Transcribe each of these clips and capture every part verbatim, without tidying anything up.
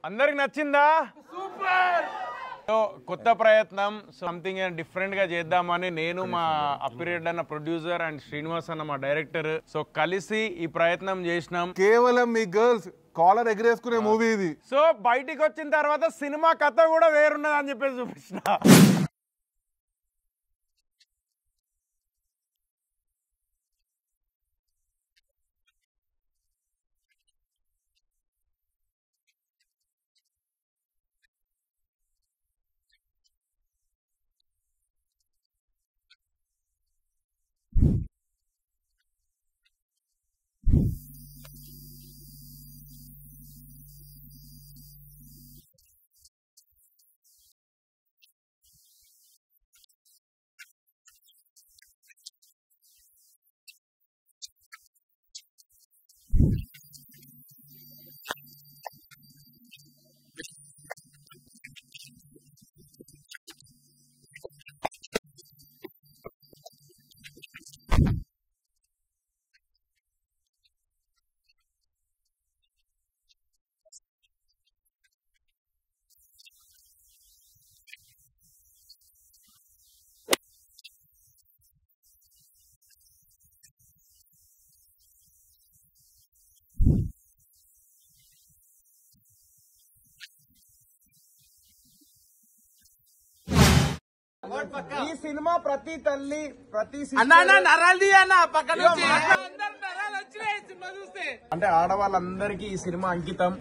అందరికి నచ్చిందా? Super. So కొత్త ప్రయత్నం, సంథింగ్ డిఫరెంట్ గా చేద్దామని నేను మా అప్పిరెడ్డి అన్న ప్రొడ్యూసర్ అండ్ శ్రీనివాస్ అన్న మా డైరెక్టర్ సో కలిసి ఈ ప్రయత్నం చేసినాం. కేవలం మీ గర్ల్స్ కాలర్ ఎగరేసుకునే మూవీ ఇది. సో బయటికి వచ్చిన తర్వాత సినిమా కథ కూడా వేరున్నది అని చెప్పేసి చూపించిన. ఈ సినిమా ప్రతి తల్లి ప్రతి అంటే ఆడవాళ్ళందరికీ ఈ సినిమా అంకితం.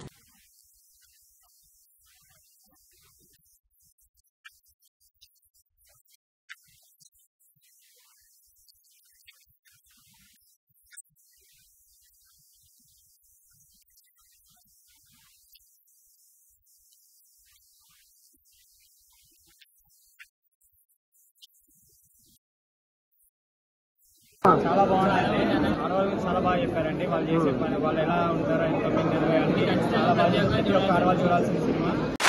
చాలా బాగుందండి. ఆడవాళ్ళు చాలా బాగా చెప్పారండి. వాళ్ళు చేసే పని, వాళ్ళు ఎలా ఉంటారో ఎంత మంది అన్ని చాలా బాగా చెప్పారు. ఆడవాళ్ళు చూడాల్సిన సినిమా.